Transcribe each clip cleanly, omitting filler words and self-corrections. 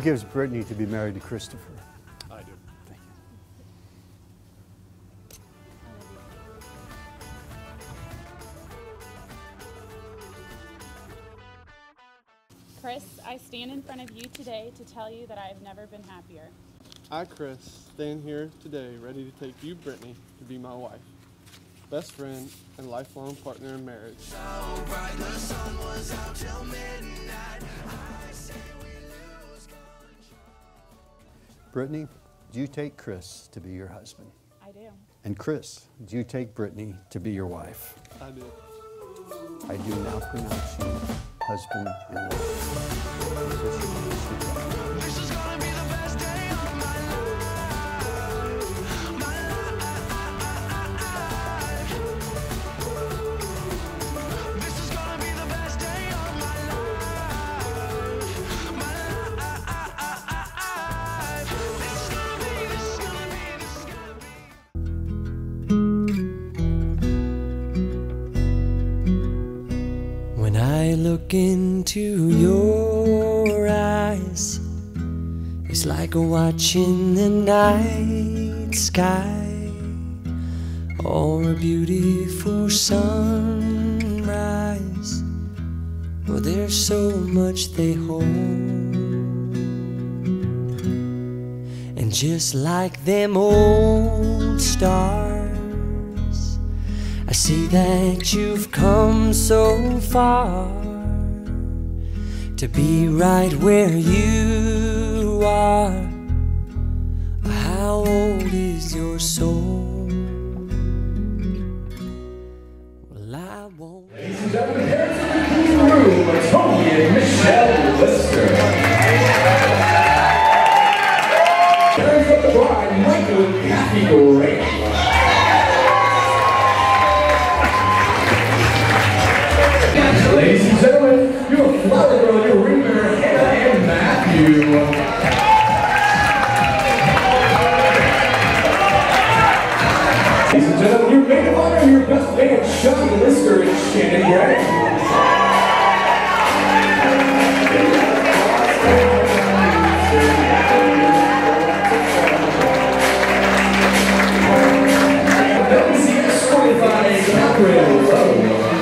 gives Brittany to be married to Christopher? I do. Thank you. Chris, I stand in front of you today to tell you that I have never been happier. I, Chris, stand here today ready to take you, Brittany, to be my wife, best friend, and lifelong partner in marriage. So bright, the sun was out till midnight. I say we lose control. Brittany, do you take Chris to be your husband? I do. And Chris, do you take Brittany to be your wife? I do. I do now pronounce you husband and wife. This is gonna be the best day of my life. My life. This is gonna be the best day of my life. My life. This is gonna be. When I look into your eyes, it's like watching the night sky or a beautiful sunrise. Well, there's so much they hold, and just like them old stars, I see that you've come so far to be right where you are. How old is your soul? Well, I won't. Ladies and gentlemen, parents of the room, Tony and Michelle Lister. Parents of the bride, Michael and Kathy Gray. Ladies and gentlemen, your flower girl, your ring bearer, Hannah and Matthew. Ladies and gentlemen, your maid of honor, your best man, Sean Lister and Shannon Gray. That was the escorted by Catherine Rowe.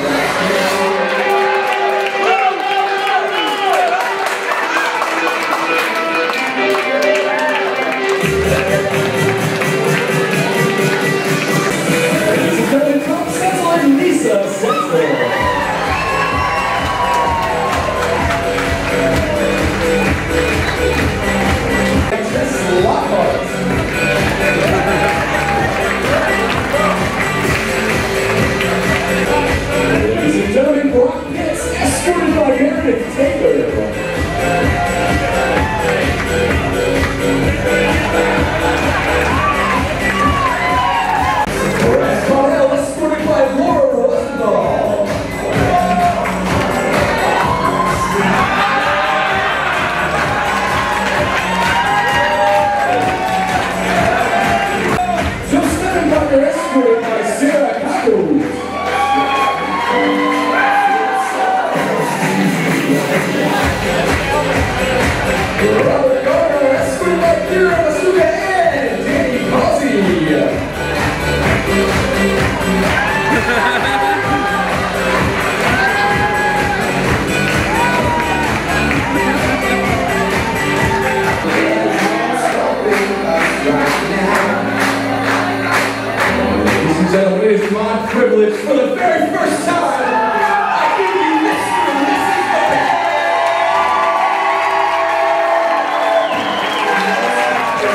Gentlemen, it is my privilege for the very first time I give you Mr. and Mrs. Bobet.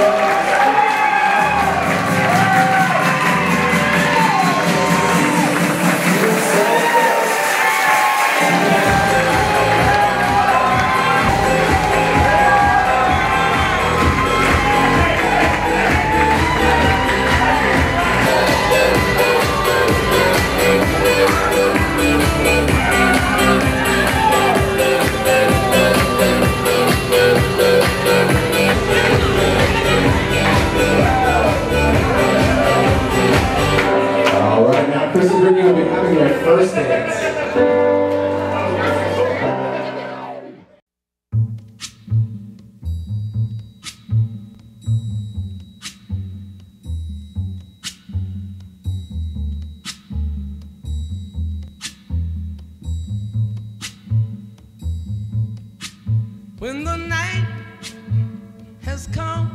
When the night has come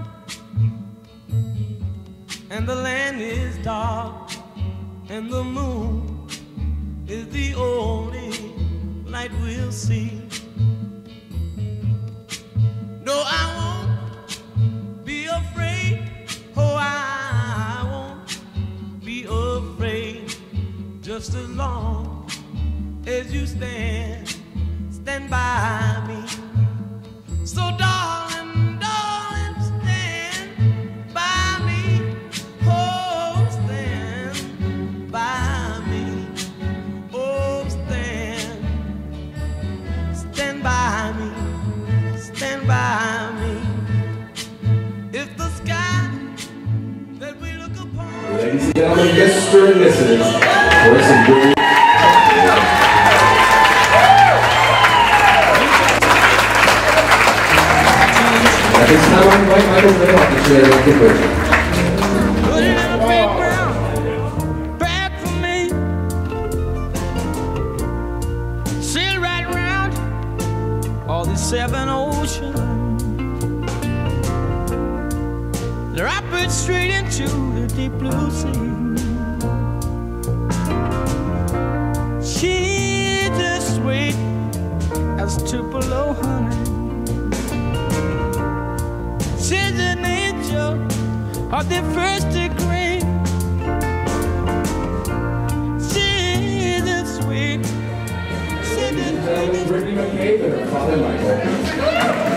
and the land is dark and the moon is the only light we'll see. No, I won't be afraid. Oh, I won't be afraid. Just as long as you stand by me. So darling, darling, stand by me. Oh, stand by me. Oh, stand by me. Stand by me. If the sky that we look upon. Ladies and gentlemen, Mr. and Mrs. For some good. At this time, I invite Michael Blaylock to share the gift version. Put it in a big brown bag for me. Sail right around all these 7 oceans. Drop it straight into the deep blue sea. She's as sweet as Tupelo honey. She's an angel of the first degree. She's as sweet. She's as Brittany McCabe and her father Michael.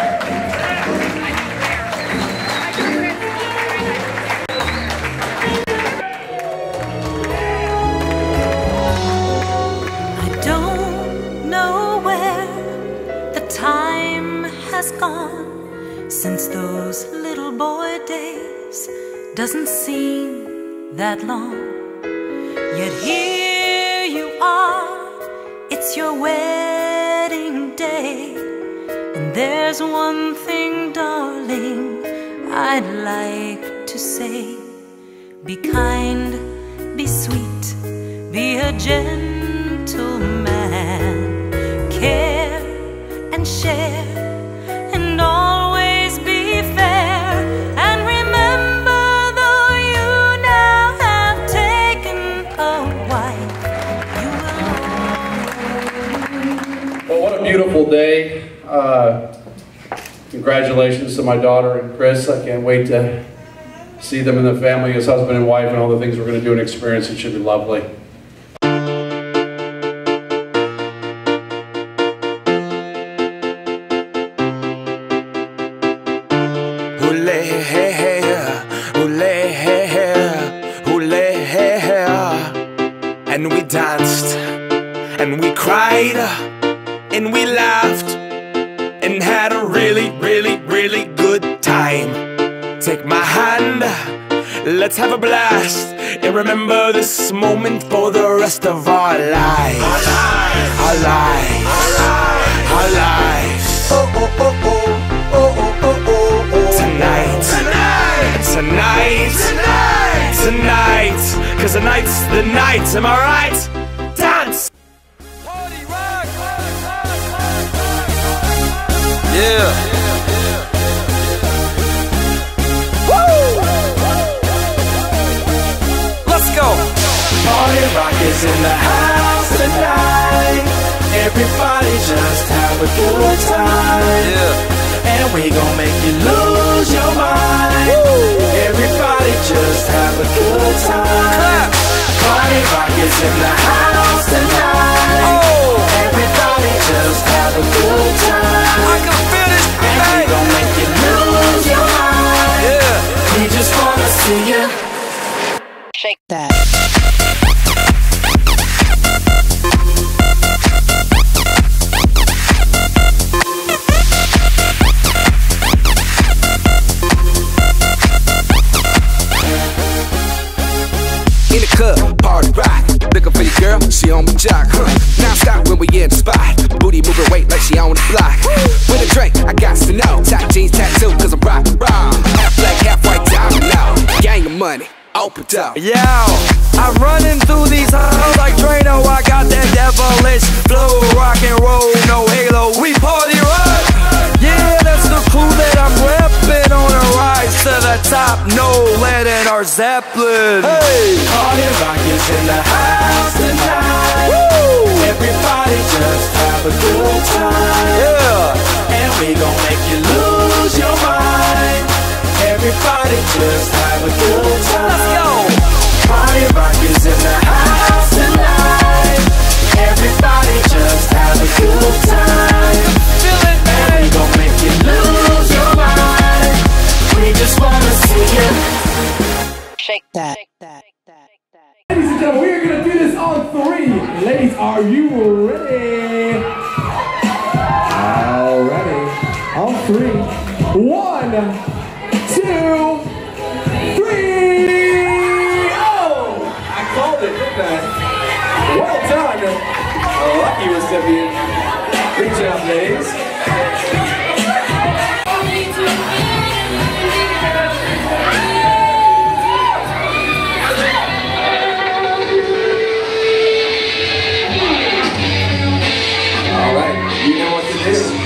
I don't know where the time has gone since those little boy days. Doesn't seem that long. Yet here you are, it's your wedding day. And there's one thing, darling, I'd like to say. Be kind, be sweet, be a gentleman. Care and share and always be fair. And remember, though you now have taken a wife, you will. Well, what a beautiful day. Congratulations to my daughter and Chris. I can't wait to see them and the family as husband and wife and all the things we're going to do and experience. It should be lovely. And we danced, and we cried, and we laughed, and had a really, really, really good time. Take my hand, let's have a blast, and remember this moment for the rest of our lives. Our lives, our lives. Oh, oh, oh, oh, oh, oh, oh, oh. Tonight, tonight, tonight, tonight, cause tonight's the night, am I right? Dance! Party rock! Yeah! Woo! Let's go! Party rock is in the house tonight. Everybody just have a good time. Yeah. And we gon' make you lose your mind. Woo. Everybody just have a good time. Clap. Party rock is in the house tonight. Oh. Everybody just have a good time. I can feel this, and we gon' make you lose your mind. Yeah. We just wanna see you shake that. In the club, party rock. Looking for your girl, she on my jock, Now stop when we in the spot. Booty moving weight like she on the block. With a drink, I got to know. Tight jeans tattoo, cause I'm rock, raw. Half black, half white, diamond now. Gang of money, open up. Yo, I'm running through these halls like Drano. I got that devilish flow, rock and roll, no halo. We party rock. Zeppelin. Hey! Party rock is in the house tonight. Woo! Everybody just have a good time. Yeah! And we gon' make you lose your mind. Everybody just have a good time. Let's go! Party rock is in the house tonight. Everybody just have a good time. Feel it, man. And we gon' make you lose your mind. We just wanna see you shake that. Ladies and gentlemen, we are going to do this on 3. Ladies, are you ready? All ready. On 3. 1, 2, 3. Oh! I called it, didn't I? Well done. A lucky recipient. Good job, ladies. You know what to do.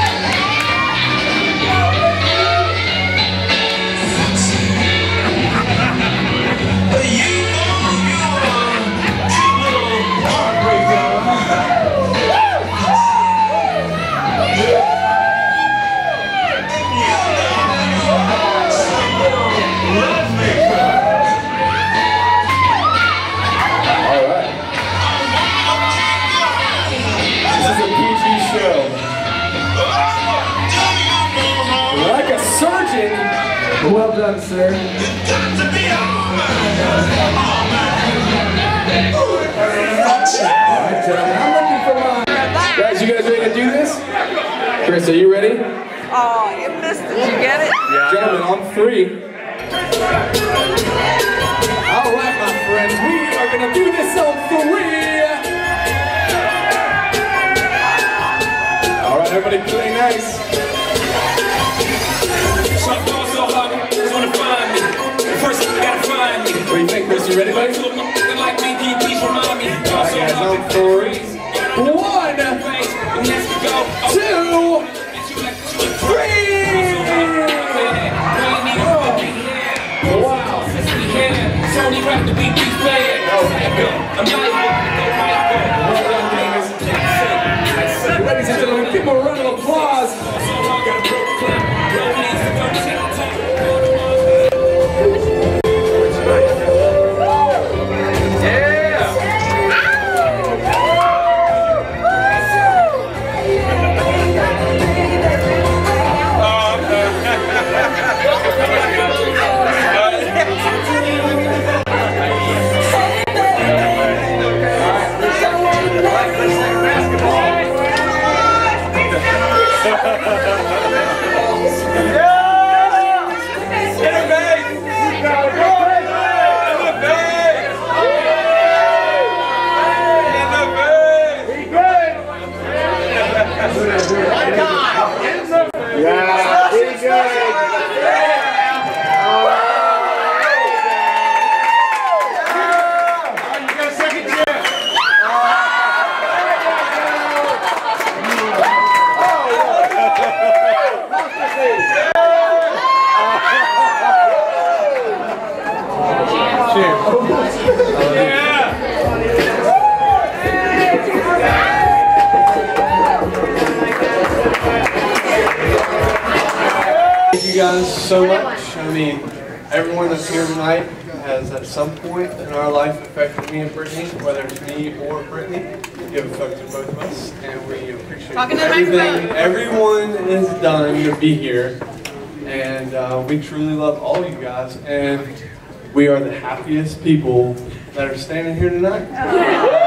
Well done, sir. Alright, gentlemen, I'm looking for mine. Guys, you guys ready to do this? Chris, are you ready? Oh, you missed it. Did you get it? Yeah. Gentlemen, on 3. Alright, my friends, we are going to do this on 3. Alright, everybody play nice. What do you think, Chris? You ready, buddy? Alright, guys, on 3. 1, 2, 3! Wow. Ladies and gentlemen, give them a round of applause. Yeah, pretty good. You got a second chance. Thank you guys so much. I mean, everyone that's here tonight has at some point in our life affected me and Brittany, whether it's me or Brittany. It affected both of us, and we appreciate everything everyone has done to be here. And we truly love all you guys, and we are the happiest people that are standing here tonight.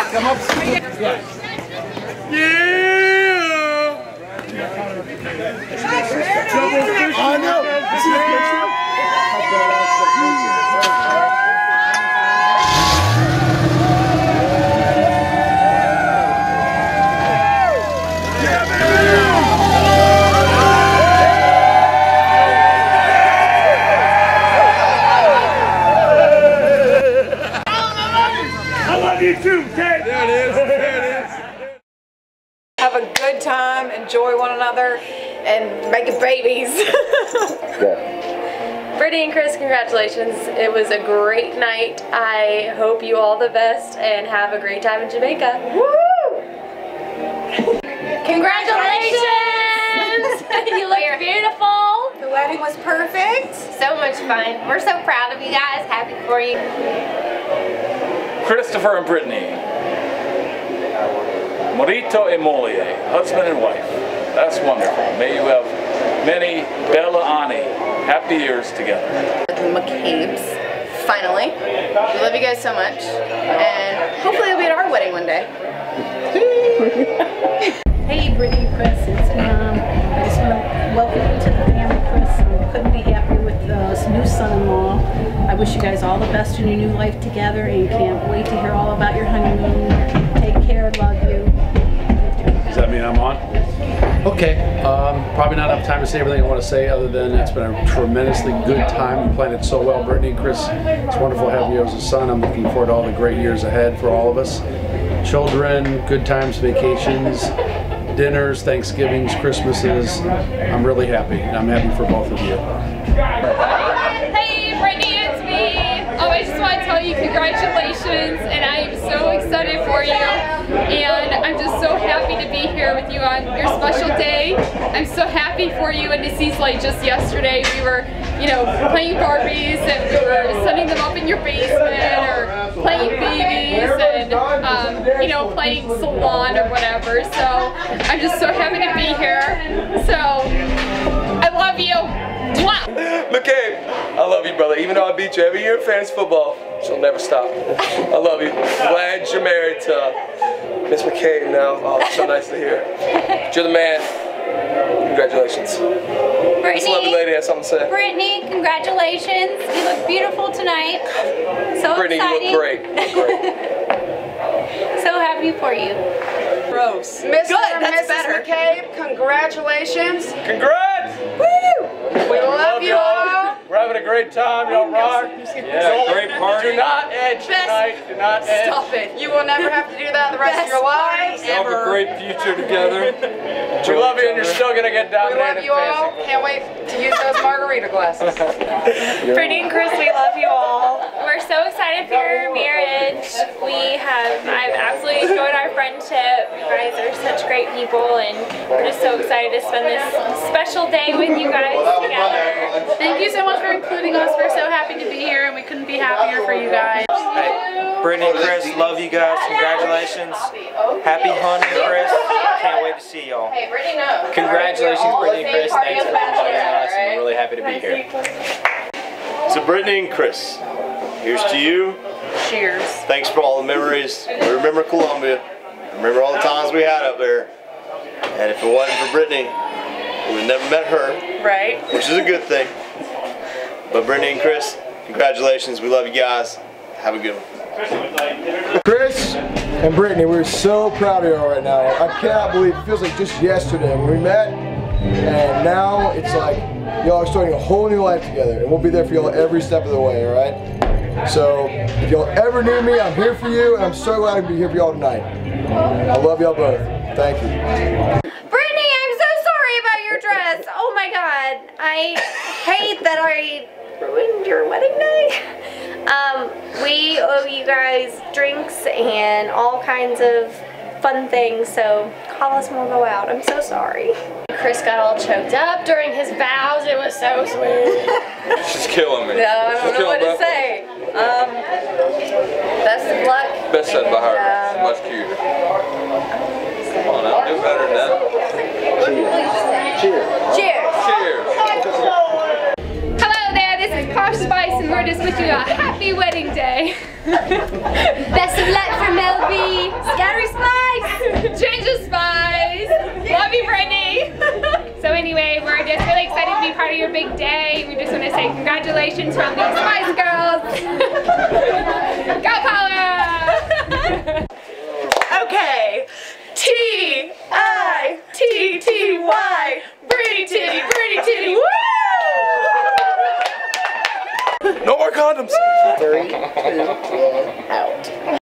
Come up. I know. Have a good time, enjoy one another, and make babies. Brittany and Chris, congratulations. It was a great night. I hope you all the best and have a great time in Jamaica. Woo! Congratulations! You look beautiful. The wedding was perfect. So much fun. We're so proud of you guys. Happy for you. Christopher and Brittany. Marito e moglie, husband and wife. That's wonderful. May you have many bella anni, happy years together. The McCabe's, finally. We love you guys so much, and hopefully you'll be at our wedding one day. Hey, Brittany and Chris, it's Mom. I just want to welcome you to the family, Chris. I couldn't be happier with this new son-in-law. I wish you guys all the best in your new life together, and can't wait to hear all about your honeymoon. Take care, love you. Does that mean I'm on? Okay, probably not enough time to say everything I want to say other than it's been a tremendously good time. You planned it so well, Brittany and Chris. It's wonderful having you as a son. I'm looking forward to all the great years ahead for all of us. Children, good times, vacations, dinners, Thanksgivings, Christmases. I'm really happy. I'm happy for both of you. Hey Brittany, it's me. I just want to tell you congratulations, and I am so excited for you. And I'm just so happy to be here with you on your special day. I'm so happy for you, and it seems like just yesterday we were, you know, playing Barbies and we were setting them up in your basement or playing babies and, you know, playing salon or whatever. So I'm just so happy to be here. So I love you. Mwah! McCabe, I love you, brother. Even though I beat you every year in fantasy football, she'll never stop. I love you. Glad you're married to Miss McCabe now. Oh, it's so nice to hear. But you're the man. Congratulations. Brittany, this lovely lady has something to say. Brittany, congratulations. You look beautiful tonight. So Brittany, exciting. you look great. You look great. So happy for you. Gross. Mr. and Mrs. McCabe, congratulations. Congrats! Woo! We love you all. We're having a great time, y'all rock. Yeah, great party. Do not edge tonight. Do not edge. Stop it. You will never have to do that the rest of your lives. Have a great future together. We love you, and you're still going to get We dominated. love you all. Can't wait to use those margarita glasses. Brittany and Chris, we love you all. We're so excited for your marriage. I've absolutely enjoyed our friendship. You guys are such great people, and we're just so excited to spend this special day with you guys together. Thank you so much for including us. We're so happy to be here, and we couldn't be happier for you guys. Hey, Brittany and Chris, love you guys. Congratulations. Happy honeymoon, Chris. Can't wait to see y'all. Congratulations, Brittany and Chris. Thanks for inviting us, and we're really happy to be here. So Brittany and Chris, here's to you. Cheers. Thanks for all the memories. We remember Columbia. Remember all the times we had up there. And if it wasn't for Brittany, we would have never met her. Right. Which is a good thing. But Brittany and Chris, congratulations. We love you guys. Have a good one. Chris and Brittany, we're so proud of y'all right now. I cannot believe it feels like just yesterday when we met, and now it's like y'all are starting a whole new life together, and we'll be there for y'all every step of the way, all right? So if y'all ever need me, I'm here for you, and I'm so glad I can be here for y'all tonight. I love y'all both. Thank you. Brittany, I'm so sorry about your dress. Oh my God. I hate that I ruined your wedding night. We owe you guys drinks and all kinds of fun things, so call us when we'll go out. I'm so sorry. Chris got all choked up during his vows. It was so sweet. She's killing me. No, I don't know what to say. Best of luck. Best said by her. She's much cuter. Come on now, do better than that. Cheers. Cheers. Cheers. Hello there, this is Posh Spice and we're we're just wishing you a happy wedding day. Best of luck from LB. Scary Spice. Ginger Spice. Love you, Brittany. So anyway, we're just really excited to be part of your big day. We just want to say congratulations from the Spice Girls. Go Paula! Okay. T-I-T-T-Y. Pretty titty, pretty titty. Woo! No more condoms. 3, 2, 1, out.